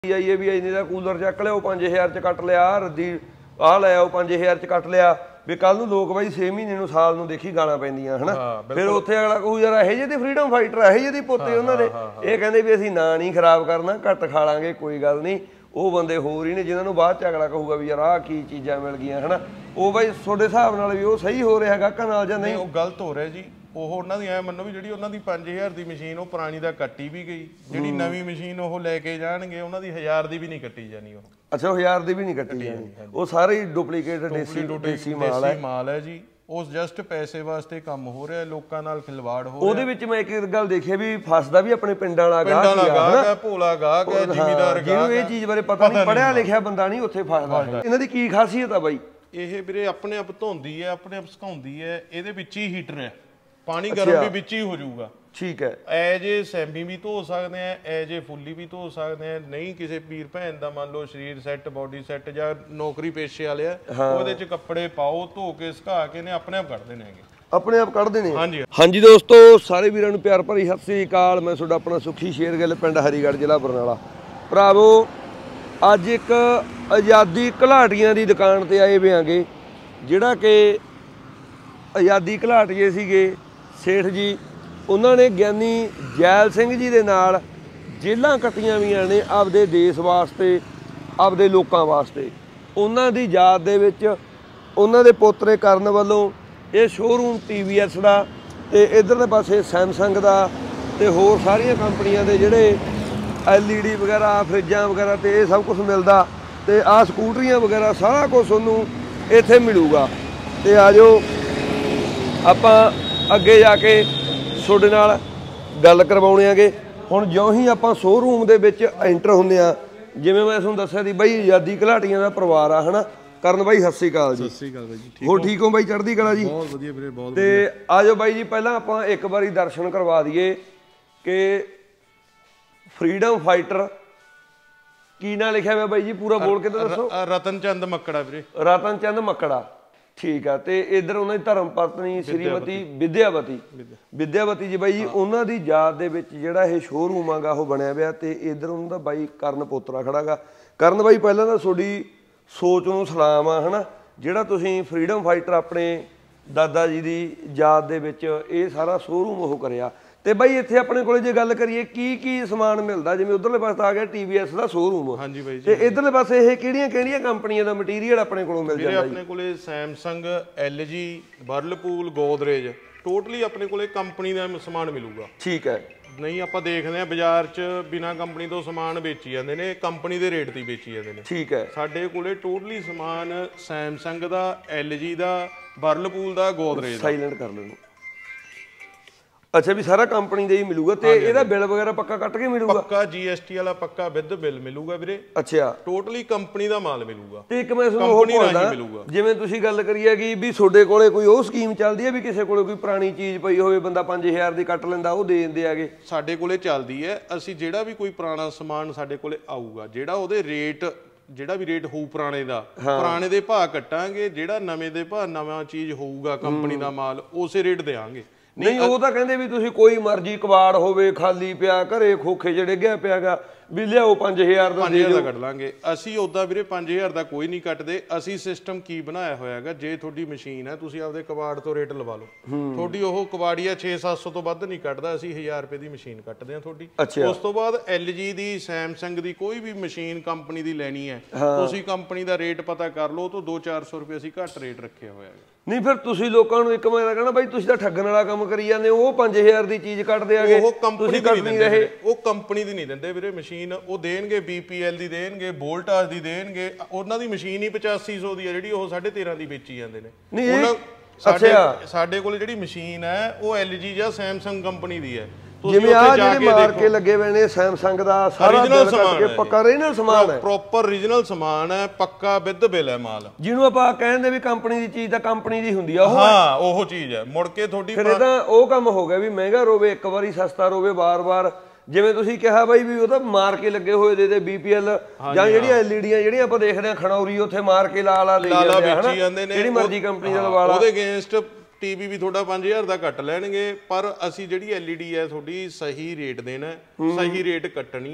ਆਈਏ ਵੀ ਇੰਨੇ ਦਾ ਕੂਲਰ ਚੱਕ ਲਿਆ, ਉਹ 5000 ਚ ਕੱਟ ਲਿਆ, ਰੱਦੀ ਆਹ ਲੈ ਆਓ 5000 ਚ ਕੱਟ ਲਿਆ, ਵੀ ਕੱਲ ਨੂੰ ਲੋਕ ਬਾਈ 6 ਮਹੀਨੇ ਨੂੰ ਸਾਲ ਨੂੰ ਦੇਖੀ ਗਾਲਾਂ ਪੈਂਦੀਆਂ ਹਨਾ। ਫਿਰ ਉੱਥੇ ਅਗਲਾ ਕਹੂ ਯਾਰ ਇਹੋ ਜਿਹੇ ਦੀ ਫਰੀडम ਫਾਈਟਰ ਇਹੋ ਜਿਹੇ ਦੀ ਪੋਤੇ ਉਹਨਾਂ ਦੇ, ਇਹ ਕਹਿੰਦੇ ਵੀ ਅਸੀਂ ਨਾਂ ਨਹੀਂ ਖਰਾਬ ਕਰਨਾ, ਘੱਟ ਖਾ ਲਾਂਗੇ ਕੋਈ ਗੱਲ ਨਹੀਂ। ਉਹ ਬੰਦੇ ਹੋਰ ਹੀ ਨੇ ਜਿਨ੍ਹਾਂ ਨੂੰ ਬਾਅਦ ਚ ਅਗਲਾ ਕਹੂਗਾ ਵੀ ਯਾਰ ਆਹ ਕੀ ਚੀਜ਼ਾਂ ਮਿਲ ਗਈਆਂ ਹਨਾ। ਉਹ ਬਾਈ ਤੁਹਾਡੇ ਹਿਸਾਬ ਨਾਲ ਵੀ ਉਹ ਸਹੀ ਹੋ ਰਿਹਾ ਗਾਹਕਾਂ ਨਾਲ ਜਾਂ ਨਹੀਂ? ਉਹ ਗਲਤ ਹੋ ਰਿਹਾ ਜੀ। ਉਹ ਉਹਨਾਂ ਦੀ ਐ ਮੰਨੋ ਵੀ ਜਿਹੜੀ ਉਹਨਾਂ ਦੀ 5000 ਦੀ ਮਸ਼ੀਨ ਉਹ ਪੁਰਾਣੀ ਦਾ ਕੱਟੀ ਵੀ ਗਈ, ਜਿਹੜੀ ਨਵੀਂ ਮਸ਼ੀਨ ਉਹ ਲੈ ਕੇ ਜਾਣਗੇ ਉਹਨਾਂ ਦੀ 1000 ਦੀ ਵੀ ਨਹੀਂ ਕੱਟੀ ਜਾਣੀ। ਉਹ ਅੱਛਾ, ਉਹ 1000 ਦੀ ਵੀ ਨਹੀਂ ਕੱਟੀ ਜਾਣੀ, ਉਹ ਸਾਰੇ ਹੀ ਡੁਪਲੀਕੇਟ ਦੇਸੀ ਮਾਲ ਹੈ ਜੀ। ਉਸ ਜਸਟ ਪੈਸੇ ਵਾਸਤੇ ਕੰਮ ਹੋ ਰਿਹਾ, ਲੋਕਾਂ ਨਾਲ ਖਿਲਵਾੜ ਹੋ ਰਿਹਾ। ਉਹਦੇ ਵਿੱਚ ਮੈਂ ਇੱਕ ਗੱਲ ਦੇਖੀ ਵੀ ਫਸਦਾ ਵੀ ਆਪਣੇ ਪਿੰਡਾਂ ਵਾਲਾ ਗਾਹਕ ਹੈ, ਭੋਲਾ ਗਾਹਕ ਹੈ, ਜ਼ਿਮੀਦਾਰ ਗਾਹਕ, ਜਿਹਨੂੰ ਇਹ ਚੀਜ਼ ਬਾਰੇ ਪਤਾ ਨਹੀਂ, ਪੜਿਆ ਲਿਖਿਆ ਬੰਦਾ ਨਹੀਂ ਉੱਥੇ ਫਸਦਾ। ਇਹਨਾਂ ਦੀ ਕੀ ਖਾਸੀਅਤ ਆ ਬਾਈ? ਇਹ ਵੀਰੇ ਆਪਣੇ ਆਪ ਧੋਂਦੀ ਹੈ, ਆਪਣੇ ਆਪ ਸੁਕਾਉਂਦੀ ਹੈ, ਇਹਦੇ ਵਿੱਚ ਹੀ ਹੀਟਰ ਹੈ, ਪਾਣੀ ਗਰਮ ਵੀ ਵਿੱਚ ਹੀ ਹੋ ਜਾਊਗਾ। ਠੀਕ ਹੈ, ਐਜ ਏ ਸੈਮੀ ਵੀ ਧੋ ਸਕਦੇ ਆ, ਐਜ ਏ ਫੁੱਲੀ ਵੀ ਧੋ ਸਕਦੇ ਆ। ਨਹੀਂ ਕਿਸੇ ਪੀਰ ਭੈਣ ਦਾ ਮੰਨ ਲਓ ਸਰੀਰ ਸੈੱਟ, ਬਾਡੀ ਸੈੱਟ ਜਾਂ ਨੌਕਰੀ ਪੇਸ਼ੇ ਵਾਲੇ ਆ, ਉਹਦੇ ਚ ਕੱਪੜੇ ਪਾਓ, ਧੋ ਕੇ ਸੁਕਾ ਕੇ ਨੇ ਆਪਣੇ ਆਪ ਕੱਢ ਦੇਣੇ ਹੈਗੇ, ਆਪਣੇ ਆਪ ਕੱਢਦੇ ਨੇ। ਹਾਂਜੀ ਹਾਂਜੀ ਦੋਸਤੋ, ਸਾਰੇ ਵੀਰਾਂ ਨੂੰ ਪਿਆਰ ਭਰੀ ਸਤਿ ਸ੍ਰੀ ਅਕਾਲ। ਮੈਂ ਤੁਹਾਡਾ ਆਪਣਾ ਸੁਖੀ ਸ਼ੇਰਗਿੱਲ, ਪਿੰਡ ਹਰੀਗੜ੍ਹ, ਜ਼ਿਲ੍ਹਾ ਬਰਨਾਲਾ। ਭਰਾਵੋ, ਅੱਜ ਇੱਕ ਆਜ਼ਾਦੀ ਘੁਲਾਟੀਆਂ ਦੀ ਦੁਕਾਨ ਤੇ ਆਏ ਵਿਆਂਗੇ, ਜਿਹੜਾ ਕਿ ਆਜ਼ਾਦੀ ਘੁਲਾਟੀਏ ਸੀਗੇ ਸੇਠ ਜੀ। ਉਹਨਾਂ ਨੇ ਗਿਆਨੀ ਜੈਲ ਸਿੰਘ ਜੀ ਦੇ ਨਾਲ ਜੇਲ੍ਹਾਂ ਕੱਟੀਆਂ ਵੀਆਂ ਨੇ ਆਪਦੇ ਦੇਸ਼ ਵਾਸਤੇ, ਆਪਦੇ ਲੋਕਾਂ ਵਾਸਤੇ। ਉਹਨਾਂ ਦੀ ਯਾਦ ਦੇ ਵਿੱਚ ਉਹਨਾਂ ਦੇ ਪੋਤਰੇ ਕਰਨ ਵੱਲੋਂ ਇਹ ਸ਼ੋਅਰੂਮ TVS ਦਾ ਅਤੇ ਇੱਧਰਲੇ ਪਾਸੇ ਸੈਮਸੰਗ ਦਾ ਅਤੇ ਹੋਰ ਸਾਰੀਆਂ ਕੰਪਨੀਆਂ ਦੇ ਜਿਹੜੇ LED ਵਗੈਰਾ, ਫਰਿੱਜਾਂ ਵਗੈਰਾ ਅਤੇ ਇਹ ਸਭ ਕੁਛ ਮਿਲਦਾ। ਅਤੇ ਆਹ ਸਕੂਟਰੀਆਂ ਵਗੈਰਾ ਸਾਰਾ ਕੁਛ ਤੁਹਾਨੂੰ ਇੱਥੇ ਮਿਲੂਗਾ। ਅਤੇ ਆ ਜਾਓ ਆਪਾਂ ਅੱਗੇ ਜਾ ਕੇ ਤੁਹਾਡੇ ਨਾਲ ਗੱਲ ਕਰਵਾਉਣੇ ਆਗੇ। ਹੁਣ ਜਿਉਂ ਹੀ ਆਪਾਂ ਸ਼ੋਅਰੂਮ ਦੇ ਵਿੱਚ ਐਂਟਰ ਹੁੰਦੇ ਆ, ਜਿਵੇਂ ਮੈਂ ਤੁਹਾਨੂੰ ਦੱਸਿਆ ਸੀ ਬਾਈ ਆਜ਼ਾਦੀ ਘੁਲਾਟੀਆਂ ਦਾ ਪਰਿਵਾਰ ਆ ਹਨਾ। ਕਰਨ ਬਾਈ ਸਤਿ ਸ੍ਰੀ ਅਕਾਲ ਜੀ। ਸਤਿ ਸ੍ਰੀ ਅਕਾਲ ਬਾਈ ਜੀ। ਹੋਰ ਠੀਕ ਹੋ ਬਾਈ? ਚੜ੍ਹਦੀ ਕਲਾ ਜੀ। ਬਹੁਤ ਵਧੀਆ ਵੀਰੇ, ਬਹੁਤ ਵਧੀਆ। ਤੇ ਆ ਜਾਓ ਬਾਈ ਜੀ, ਪਹਿਲਾਂ ਆਪਾਂ ਇੱਕ ਵਾਰੀ ਦਰਸ਼ਨ ਕਰਵਾ ਦਈਏ ਕਿ ਫਰੀडम ਫਾਈਟਰ ਕੀ ਨਾਂ ਲਿਖਿਆ ਹੋਇਆ ਬਾਈ ਜੀ? ਪੂਰਾ ਬੋਲ ਕੇ ਤਾਂ ਦੱਸੋ। ਰਤਨ ਚੰਦ ਮੱਕੜਾ ਵੀਰੇ। ਰਤਨ ਚੰਦ ਮੱਕੜਾ, ਠੀਕ ਆ। ਤੇ ਇੱਧਰ ਉਹਨਾਂ ਦੀ ਧਰਮ ਪਤਨੀ ਸ਼੍ਰੀਮਤੀ ਵਿਦਿਆਵਤੀ ਜੀ ਬਾਈ ਜੀ, ਉਹਨਾਂ ਦੀ ਯਾਦ ਦੇ ਵਿੱਚ ਜਿਹੜਾ ਇਹ ਸ਼ੋਅਰੂਮ ਆਗਾ ਉਹ ਬਣਿਆ ਹੋਇਆ। ਤੇ ਇੱਧਰ ਉਹਨਾਂ ਦਾ ਬਾਈ ਕਰਨ ਪੋਤਰਾ ਖੜਾ ਗਾ। ਕਰਨ ਬਾਈ, ਪਹਿਲਾਂ ਤਾਂ ਤੁਹਾਡੀ ਸੋਚ ਨੂੰ ਸਲਾਮ ਆ ਹਨਾ, ਜਿਹੜਾ ਤੁਸੀਂ ਫਰੀडम ਫਾਈਟਰ ਆਪਣੇ ਦਾਦਾ ਜੀ ਦੀ ਯਾਦ ਦੇ ਵਿੱਚ ਇਹ ਸਾਰਾ ਸ਼ੋਅਰੂਮ ਉਹ ਕਰਿਆ। ਤੇ ਬਾਈ ਇੱਥੇ ਆਪਣੇ ਕੋਲੇ ਜੇ ਗੱਲ ਕਰੀਏ ਕੀ ਕੀ ਸਮਾਨ ਮਿਲਦਾ? ਜਿਵੇਂ ਉਧਰਲੇ ਪਾਸੇ ਆ ਗਿਆ TVS ਦਾ ਸ਼ੋਅਰੂਮ। ਹਾਂਜੀ ਬਾਈ ਜੀ। ਤੇ ਇਧਰਲੇ ਪਾਸੇ ਇਹ ਕਿਹੜੀਆਂ ਕੰਪਨੀਆਂ ਦਾ ਮਟੀਰੀਅਲ ਆਪਣੇ ਕੋਲੋਂ ਮਿਲ ਜਾਂਦਾ? ਆਪਣੇ ਕੋਲੇ Samsung, LG, Whirlpool, Godrej, totally ਆਪਣੇ ਕੋਲੇ ਕੰਪਨੀ ਦਾ ਸਮਾਨ ਮਿਲੂਗਾ। ਠੀਕ ਹੈ। ਨਹੀਂ ਆਪਾਂ ਦੇਖਦੇ ਆ ਬਾਜ਼ਾਰ 'ਚ ਬਿਨਾਂ ਕੰਪਨੀ ਤੋਂ ਸਮਾਨ ਵੇਚੀ ਜਾਂਦੇ ਨੇ, ਕੰਪਨੀ ਦੇ ਰੇਟ ਤੇ ਵੇਚੀ ਜਾਂਦੇ ਨੇ। ਠੀਕ ਹੈ। ਸਾਡੇ ਕੋਲੇ ਟੋਟਲੀ ਸਮਾਨ ਸੈਮਸੰਗ ਦਾ, LG ਦਾ, ਵਰਲਪੂਲ ਦਾ, ਗੋਦਰੇਜ ਦਾ। ਸਾਇਲੈਂਟ ਕਰ ਲੈਣਾ। ਅੱਛਾ, ਵੀ ਸਾਰਾ ਕੰਪਨੀ ਦਾ ਹੀ ਮਿਲੂਗਾ। ਤੇ ਇਹਦਾ ਬਿੱਲ ਵਗੈਰਾ ਪੱਕਾ ਕੱਟ ਕੇ ਮਿਲੂਗਾ? ਪੱਕਾ GST ਵਾਲਾ ਪੱਕਾ ਵਿਦ ਬਿੱਲ ਮਿਲੂਗਾ ਵੀਰੇ। ਅੱਛਾ, ਟੋਟਲੀ ਕੰਪਨੀ ਦਾ ਮਾਲ ਮਿਲੂਗਾ। ਤੇ ਇੱਕ ਮੈਂ ਤੁਹਾਨੂੰ ਉਹ ਪੁੱਛਦਾ, ਜਿਵੇਂ ਤੁਸੀਂ ਗੱਲ ਕਰੀ ਹੈਗੀ ਵੀ ਤੁਹਾਡੇ ਕੋਲੇ ਕੋਈ ਉਹ ਸਕੀਮ ਚੱਲਦੀ ਹੈ ਵੀ ਕਿਸੇ ਕੋਲੇ ਕੋਈ ਪੁਰਾਣੀ ਚੀਜ਼ ਪਈ ਹੋਵੇ, ਬੰਦਾ 5000 ਦੀ ਕੱਟ ਲੈਂਦਾ, ਉਹ ਦੇ ਦਿੰਦੇ ਆਗੇ? ਸਾਡੇ ਕੋਲੇ ਚੱਲਦੀ ਹੈ। ਅਸੀਂ ਜਿਹੜਾ ਵੀ ਕੋਈ ਪੁਰਾਣਾ ਸਮਾਨ ਸਾਡੇ ਕੋਲੇ ਆਊਗਾ, ਜਿਹੜਾ ਉਹਦੇ ਰੇਟ, ਜਿਹੜਾ ਵੀ ਰੇਟ ਹੋਊ ਪੁਰਾਣੇ ਦਾ, ਪੁਰਾਣੇ ਦੇ ਭਾਅ ਕੱਟਾਂਗੇ। ਜਿਹੜਾ ਨਵੇਂ ਦੇ ਭਾਅ, ਨਵਾਂ ਚੀਜ਼ ਹੋਊਗਾ ਕੰਪਨੀ ਦਾ ਮਾਲ, ਉਸੇ ਰੇਟ ਦੇਵਾਂਗੇ। ਨਹੀਂ, ਉਹ ਤਾਂ ਕਹਿੰਦੇ ਵੀ ਤੁਸੀਂ ਕੋਈ ਮਰਜ਼ੀ ਕਬਾੜ ਹੋਵੇ ਖਾਲੀ ਪਿਆ, ਘਰੇ ਖੋਖੇ ਜਿਹੜੇ ਗਿਆ ਪਿਆਗਾ, ਵੀ ਲਿਆਓ 5000 ਦਾ, 5000 ਦਾ ਕੱਢ ਲਾਂਗੇ। ਅਸੀਂ ਉਦਾਂ ਵੀਰੇ 5000 ਦਾ ਕੋਈ ਨਹੀਂ ਕੱਟਦੇ। ਅਸੀਂ ਸਿਸਟਮ ਕੀ ਬਣਾਇਆ ਹੋਇਆ ਹੈਗਾ, ਜੇ ਤੁਹਾਡੀ ਮਸ਼ੀਨ ਹੈ ਤੁਸੀਂ ਆਪਦੇ ਕਬਾੜ ਤੋਂ ਰੇਟ ਲਵਾ ਲਓ, ਤੁਹਾਡੀ ਉਹ ਕਬਾੜੀਆ 600-700 ਤੋਂ ਵੱਧ ਨਹੀਂ ਕੱਟਦਾ। ਅਸੀਂ 1000 ਰੁਪਏ ਦੀ ਮਸ਼ੀਨ ਕੱਟਦੇ ਹਾਂ ਤੁਹਾਡੀ। ਉਸ ਤੋਂ ਬਾਅਦ LG ਦੀ, ਸੈਮਸੰਗ ਦੀ ਕੋਈ ਵੀ ਮਸ਼ੀਨ ਕੰਪਨੀ ਦੀ ਲੈਣੀ ਹੈ, ਤੁਸੀਂ ਕੰਪਨੀ ਦਾ ਰੇਟ ਪਤਾ ਕਰ ਲਓ, ਉਹ ਤੋਂ 200-400 ਰੁਪਏ ਅਸੀਂ ਘੱਟ ਰੇਟ ਰੱਖਿਆ ਹੋਇਆ ਹੈ। ਨਹੀਂ, ਫਿਰ ਤੁਸੀਂ ਲੋਕਾਂ ਨੂੰ ਇੱਕ ਮੈਂ ਕਹਿਣਾ ਬਾਈ ਤੁਸੀਂ ਤਾਂ ਠੱਗਣ ਵਾਲਾ ਕੰਮ ਕਰੀ ਜਾਂਦੇ ਹੋ। ਉਹ 5000 ਦੀ ਚੀਜ਼ ਕੱਟਦੇ ਆਗੇ, ਉਹ ਕੰਪਨੀ ਦੀ ਨਹੀਂ ਦਿੰਦੇ। ਉਹ ਕੰਪਨੀ ਦੀ ਨਹੀਂ ਦਿੰਦੇ ਵੀਰੇ ਮਸ਼ੀਨ। ਉਹ ਦੇਣਗੇ BPL ਦੀ, ਦੇਣਗੇ ਵੋਲਟਾਸ ਦੀ, ਦੇਣਗੇ। ਉਹਨਾਂ ਦੀ ਮਸ਼ੀਨ ਹੀ 8500 ਦੀ ਹੈ, ਜਿਹੜੀ ਉਹ 13.5 ਦੀ ਵੇਚੀ ਜਾਂਦੇ ਨੇ। ਸਾਡੇ ਕੋਲ ਜਿਹੜੀ ਮਸ਼ੀਨ ਹੈ ਉਹ LG ਜਾਂ ਸੈਮਸੰਗ ਕੰਪਨੀ ਦੀ ਹੈ। ਜਿਵੇਂ ਆ ਜਿਹੜੇ ਮਾਰ ਕੇ ਲੱਗੇ ਹੋਏ ਨੇ ਸੈਮਸੰਗ ਦਾ, ਸਾਰਾ ਬਿੱਲ ਕੱਟ ਕੇ ਪੱਕਾ ਓਰੀਜਨਲ ਸਮਾਨ ਹੈ, ਪ੍ਰੋਪਰ ਓਰੀਜਨਲ ਸਮਾਨ ਹੈ, ਪੱਕਾ ਵਿਦ ਬਿੱਲ ਹੈ ਮਾਲ। ਜਿਹਨੂੰ ਆਪਾਂ ਕਹਿੰਦੇ ਵੀ ਕੰਪਨੀ ਦੀ ਚੀਜ਼ ਤਾਂ ਕੰਪਨੀ ਦੀ ਹੁੰਦੀ ਆ ਉਹ। ਹਾਂ, ਉਹ ਚੀਜ਼ ਹੈ। ਮੁੜ ਕੇ ਤੁਹਾਡੀ ਫਿਰ ਇਹਦਾ ਉਹ ਕੰਮ ਹੋ ਗਿਆ ਵੀ ਮਹਿੰਗਾ ਰੋਵੇ ਇੱਕ ਵਾਰੀ, ਸਸਤਾ ਰੋਵੇ ਵਾਰ-ਵਾਰ। ਜਿਵੇਂ ਤੁਸੀਂ ਕਿਹਾ ਬਾਈ ਵੀ ਉਹ ਤਾਂ ਮਾਰ ਕੇ ਲੱਗੇ ਹੋਏ ਦੇ BPL ਜਾਂ ਜਿਹੜੀਆਂ LEDਆਂ ਜਿਹੜੀਆਂ ਆਪਾਂ ਦੇਖਦੇ ਆ ਖਣੌਰੀ, ਉੱਥੇ ਮਾਰ ਕੇ ਲਾ ਵੇਚੀ ਜਾਂਦੇ ਨੇ, ਜਿਹੜੀ ਮਰਜ਼ੀ ਕੰਪਨੀ ਦਾ ਲਵਾ ਲਾ। ਉਹਦੇ ਅਗੇਂਸਟ TV ਵੀ ਤੁਹਾਡਾ 5000 ਦਾ ਕੱਟ ਲੈਣਗੇ। ਪਰ ਅਸੀਂ ਜਿਹੜੀ LED ਹੈ ਤੁਹਾਡੀ ਸਹੀ ਰੇਟ ਦੇਣਾ, ਸਹੀ ਰੇਟ ਕੱਟਣੀ ਹੈ।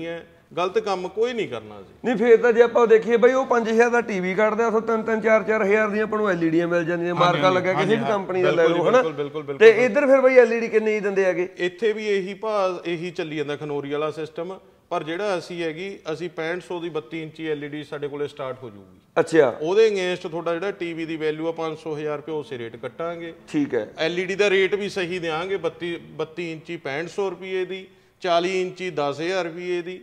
ਗਲਤ ਕੰਮ ਕੋਈ ਨਹੀਂ ਕਰਨਾ ਸੀ। ਨਹੀਂ ਫੇਰ ਤਾਂ ਜੇ ਆਪਾਂ ਦੇਖੀਏ ਬਈ ਉਹ 5000 ਦਾ ਟੀਵੀ ਕੱਢਦੇ ਆ, 3-3 4-4 ਹਜ਼ਾਰ ਦੀਆਂ ਆਪਾਂ ਨੂੰ ਐਲਈਡੀਆਂ ਮਿਲ ਜਾਂਦੀਆਂ, ਮਾਰਕਾ ਲੱਗਿਆ ਕਿਸੇ ਵੀ ਕੰਪਨੀ ਦਾ ਲੈ ਲਓ ਹਨਾ। ਤੇ ਇੱਧਰ ਫਿਰ ਬਈ ਐਲਈਡੀ ਕਿੰਨੇ ਹੀ ਦਿੰਦੇ ਹੈਗੇ? ਇੱਥੇ ਵੀ ਇਹੀ ਭਾਅ ਇਹੀ ਚੱਲੀ ਜਾਂਦਾ ਖਨੋਰੀ ਵਾਲਾ ਸਿਸਟਮ, ਪਰ ਜਿਹੜਾ ਅਸੀਂ 6500 ਦੀ 32 ਇੰਚੀ ਐਲਈਡੀ ਸਾਡੇ ਕੋਲੇ ਸਟਾਰਟ ਹੋ ਜਾਊਗੀ। ਅੱਛਾ, ਉਹਦੇ ਅਗੇਂਸਟ ਤੁਹਾਡਾ ਜਿਹੜਾ ਟੀਵੀ ਦੀ ਵੈਲਿਊ ਆ 500,000 ਰੁਪਏ ਉਸੇ ਰੇਟ ਕੱਟਾਂਗੇ। ਠੀਕ ਹੈ। ਐਲਈਡੀ ਦਾ ਰੇਟ ਵੀ ਸਹੀ ਦੇਾਂਗੇ, 32 ਇੰਚੀ 6500 ਰੁਪਏ ਦੀ, 40 ਇੰਚੀ 10,000 ਰੁਪਏ ਦੀ,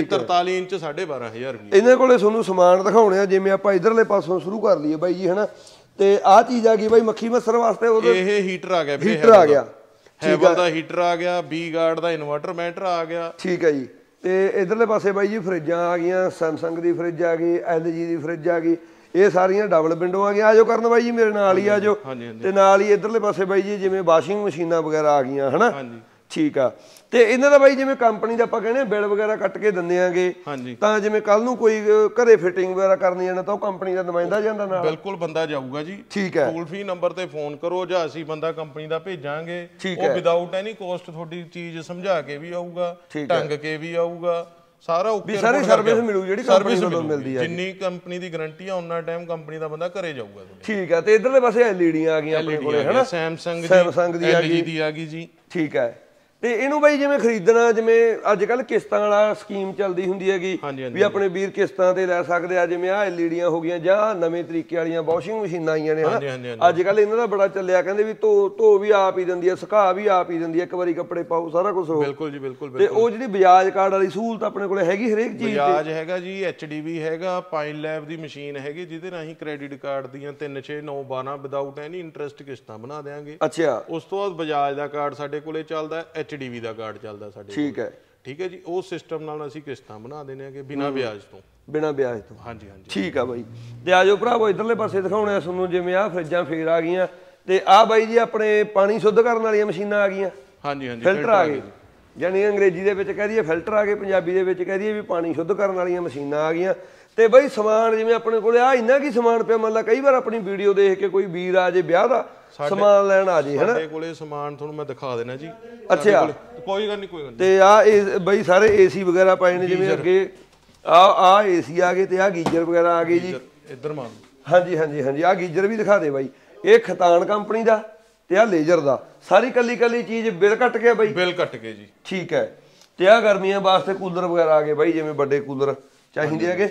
43 ਇੰਚ 12,500 ਰੁਪਏ। ਇਹਨਾਂ ਕੋਲੇ ਤੁਹਾਨੂੰ ਸਮਾਨ ਦਿਖਾਉਣੇ ਆ, ਜਿਵੇਂ ਆਪਾਂ ਇਧਰਲੇ ਪਾਸੋਂ ਸ਼ੁਰੂ ਕਰ ਲਈਏ ਬਾਈ ਜੀ ਹਨਾ। ਤੇ ਆਹ ਚੀਜ਼ ਆ ਗਈ ਬਾਈ ਮੱਖੀ ਮੱਛਰ ਵਾਸਤੇ, ਉਹਦੇ ਇਹ ਹੀਟਰ ਆ ਗਿਆ, ਹੀਟਰ ਆ ਗਿਆ, ਹੈਵਲ ਦਾ ਹੀਟਰ ਆ ਗਿਆ, ਬੀ ਗਾਰਡ ਦਾ ਇਨਵਰਟਰ ਮੈਟਰ ਆ ਗਿਆ। ਠੀਕ ਹੈ ਜੀ। ਤੇ ਇਧਰਲੇ ਪਾਸੇ ਬਾਈ ਜੀ ਫਰਿੱਜਾਂ ਆ ਗਈਆਂ, ਸੈਮਸੰਗ ਦੀ ਫਰਿੱਜ ਆ ਗਈ, ਐਲਜੀ ਦੀ ਫਰਿੱਜ ਆ ਗਈ, ਇਹ ਸਾਰੀਆਂ ਡਬਲ ਵਿੰਡੋ ਆ ਗਈਆਂ। ਆਜੋ ਕਰਨ ਬਾਈ ਜੀ ਮੇਰੇ ਨਾਲ ਹੀ ਆਜੋ। ਤੇ ਨਾਲ ਹੀ ਇਧਰਲੇ ਪਾਸੇ ਬਾਈ ਜੀ ਜਿਵੇਂ ਵਾਸ਼ਿੰਗ ਮਸ਼ੀਨਾਂ ਵਗੈਰਾ ਆ ਗਈਆਂ ਹਨਾ। ਠੀਕ ਆ। ਤੇ ਇਹਨਾਂ ਦਾ ਬਾਈ ਜਿਵੇਂ ਕੰਪਨੀ ਦਾ ਆਪਾਂ ਕਹਿੰਦੇ ਬਿੱਲ ਵਗੈਰਾ ਕੱਟ ਕੇ ਦਿੰਦੇ ਆਂਗੇ, ਤਾਂ ਜਿਵੇਂ ਕੱਲ ਨੂੰ ਕੋਈ ਘਰੇ ਫਿਟਿੰਗ ਵਗੈਰਾ ਕਰਨੀ ਹੈ ਨਾ ਤਾਂ ਉਹ ਕੰਪਨੀ ਦਾ ਨੁਮਾਇੰਦਾ ਜਾਂਦਾ ਨਾਲ? ਬਿਲਕੁਲ ਬੰਦਾ ਜਾਊਗਾ ਜੀ। ਠੀਕ ਹੈ। ਟੋਲ ਫ੍ਰੀ ਨੰਬਰ ਤੇ ਫੋਨ ਕਰੋ ਜਾਂ ਅਸੀਂ ਬੰਦਾ ਕੰਪਨੀ ਦਾ ਭੇਜਾਂਗੇ, ਉਹ ਵਿਦਆਊਟ ਐਨੀ ਕੋਸਟ ਤੁਹਾਡੀ ਚੀਜ਼ ਸਮਝਾ ਕੇ ਵੀ ਆਊਗਾ, ਢੰਗ ਕੇ ਵੀ ਆਊਗਾ, ਸਾਰਾ ਓਕੇ ਸਾਰੀ ਸਰਵਿਸ ਮਿਲੂ ਜਿਹੜੀ ਕੰਪਨੀ ਵੱਲੋਂ ਮਿਲਦੀ ਹੈ। ਜਿੰਨੀ ਕੰਪਨੀ ਦੀ ਗਾਰੰਟੀ ਆ ਉਹਨਾਂ ਟਾਈਮ ਕੰਪਨੀ ਦਾ ਬੰਦਾ ਘਰੇ ਜਾਊਗਾ। ਠੀਕ ਹੈ। ਤੇ ਇਧਰਲੇ ਪਾਸੇ ਐਲਈਡੀਆਂ ਆ ਗਈਆਂ ਆਪਣੇ ਕੋਲੇ ਹਨਾ, ਸੈਮਸੰਗ ਦੀ ਐਲਜੀ ਦੀ ਆ ਗਈ ਜੀ। ਠੀਕ ਹੈ। ਤੇ ਇਹਨੂੰ ਬਾਈ ਜਿਵੇਂ ਖਰੀਦਣਾ, ਜਿਵੇਂ ਅੱਜ ਕੱਲ ਕਿਸ਼ਤਾਂ ਵਾਲਾ ਸਕੀਮ ਚੱਲਦੀ ਹੁੰਦੀ ਹੈਗੀ ਵੀ ਆਪਣੇ ਵੀਰ ਕਿਸ਼ਤਾਂ ਤੇ ਲੈ ਸਕਦੇ ਆ, ਜਿਵੇਂ ਆ ਐਲਈਡੀਆਂ ਹੋ ਗਈਆਂ ਜਾਂ ਨਵੇਂ ਤਰੀਕੇ ਵਾਲੀਆਂ ਵਾਸ਼ਿੰਗ ਮਸ਼ੀਨਾਂ ਆਈਆਂ ਨੇ ਹਨਾ। ਅੱਜ ਕੱਲ ਇਹਨਾਂ ਦਾ ਬੜਾ ਚੱਲਿਆ, ਕਹਿੰਦੇ ਵੀ ਧੋ ਵੀ ਆਪ ਹੀ ਦਿੰਦੀ ਹੈ, ਸੁਕਾ ਵੀ ਆਪ ਹੀ ਦਿੰਦੀ ਹੈ, ਇੱਕ ਵਾਰੀ ਕੱਪੜੇ ਪਾਓ ਸਾਰਾ ਕੁਝ। ਬਿਲਕੁਲ ਜੀ, ਬਿਲਕੁਲ। ਤੇ ਉਹ ਜਿਹੜੀ ਬਜਾਜ ਕਾਰਡ ਵਾਲੀ ਸਹੂਲਤ ਆਪਣੇ ਕੋਲੇ ਹੈਗੀ ਹਰੇਕ ਚੀਜ਼? ਬਜਾਜ ਹੈਗਾ ਜੀ, ਐਚਡੀਬੀ ਹੈਗਾ, ਪਾਈਨ ਲੈਬ ਦੀ ਮਸ਼ੀਨ ਹੈਗੀ ਜਿਹਦੇ ਰਾਹੀਂ ਕ੍ਰੈਡਿਟ ਕਾਰਡ ਦੀਆਂ 3, 6, 9, 12 ਵਿਦਆਊਟ ਐਨੀ ਇੰਟਰਸਟ ਕਿਸ਼ਤਾਂ ਬਣਾ ਦੇਾਂਗੇ। ਅੱਛਾ। ਉਸ ਤੋਂ ਬਾਅਦ ਬਜਾਜ ਦਾ ਕਾਰਡ ਸਾਡੇ ਕੋਲੇ ਚੱਲਦਾ, ਐਚਡੀਬੀ ਦਾ ਕਾਰਡ ਚੱਲਦਾ ਸਾਡੇ। ਠੀਕ ਹੈ। ਠੀਕ ਹੈ ਜੀ। ਉਹ ਸਿਸਟਮ ਨਾਲ ਅਸੀਂ ਕਿਸ਼ਤਾਂ ਬਣਾ ਦੇਣੇ ਆਗੇ ਬਿਨਾਂ ਵਿਆਜ ਤੋਂ। ਬਿਨਾਂ ਵਿਆਜ ਤੋਂ? ਹਾਂਜੀ ਹਾਂਜੀ। ਠੀਕ ਆ ਬਾਈ। ਤੇ ਆਜੋ ਭਰਾਵੋ ਇਧਰਲੇ ਪਾਸੇ ਦਿਖਾਉਣੇ ਆ ਤੁਹਾਨੂੰ, ਜਿਵੇਂ ਆ ਫਰਿੱਜਾਂ ਫੇਰ ਆ ਗਈਆਂ, ਤੇ ਆ ਬਾਈ ਜੀ ਆਪਣੇ ਪਾਣੀ ਸ਼ੁੱਧ ਕਰਨ ਵਾਲੀਆਂ ਮਸ਼ੀਨਾਂ ਆ ਗਈਆਂ। ਹਾਂਜੀ ਹਾਂਜੀ। ਫਿਲਟਰ ਆ ਗਏ, ਜਾਨੀ ਅੰਗਰੇਜ਼ੀ ਦੇ ਵਿੱਚ ਕਹਿ ਦਈਏ ਫਿਲਟਰ ਆ ਗਏ, ਪੰਜਾਬੀ ਦੇ ਵਿੱਚ ਕਹਿ ਦਈਏ ਵੀ ਪਾਣੀ ਸ਼ੁੱਧ ਕਰਨ ਵਾਲੀਆਂ ਮਸ਼ੀਨਾਂ ਆ ਗਈਆਂ। ਤੇ ਬਾਈ ਸਮਾਨ ਜਿਵੇਂ ਆਪਣੇ ਕੋਲੇ ਆ ਇੰਨਾ ਕੀ ਸਮਾਨ ਪਿਆ, ਮੰਨ ਲਾ ਕਈ ਵਾਰ ਆਪਣੀ ਵੀਡੀਓ ਦੇਖ ਕੇ ਕੋਈ ਵੀਰ ਆ ਜੇ ਵਿਆਹ ਦਾ ਸਮਾਨ ਲੈਣ ਆ ਜੇ ਹਨਾ, ਸਾਡੇ ਕੋਲੇ ਸਮਾਨ ਤੁਹਾਨੂੰ ਮੈਂ ਦਿਖਾ ਦੇਣਾ ਜੀ। ਅੱਛਾ। ਕੋਈ ਗੱਲ ਨਹੀਂ, ਕੋਈ ਗੱਲ ਨਹੀਂ। ਤੇ ਆ ਬਾਈ ਸਾਰੇ ਏਸੀ ਵਗੈਰਾ ਪਏ ਨੇ, ਜਿਵੇਂ ਅੱਗੇ ਆ ਏਸੀ ਆ ਗਏ ਤੇ ਆ ਗੀਜ਼ਰ ਵਗੈਰਾ ਆ ਗਏ ਜੀ। ਇੱਧਰ ਮਾਰ। ਹਾਂਜੀ ਹਾਂਜੀ ਹਾਂਜੀ। ਆ ਗੀਜ਼ਰ ਵੀ ਦਿਖਾ ਦੇ ਬਾਈ, ਇਹ ਖਤਾਨ ਕੰਪਨੀ ਦਾ ਤੇ ਆ ਲੇਜ਼ਰ ਦਾ। ਸਾਰੀ ਕੱਲੀ ਕੱਲੀ ਚੀਜ਼ ਬਿੱਲ ਕੱਟ ਗਿਆ ਬਾਈ? ਬਿੱਲ ਕੱਟ ਕੇ ਜੀ। ਠੀਕ ਹੈ। ਤੇ ਆ ਗਰਮੀਆਂ ਵਾਸਤੇ ਕੂਲਰ ਵਗੈਰਾ ਆ ਗਏ ਬਾਈ, ਜਿਵੇਂ ਵੱਡੇ ਕੂਲਰ ਚਾਹੀਦੇ ਹੈਗੇ।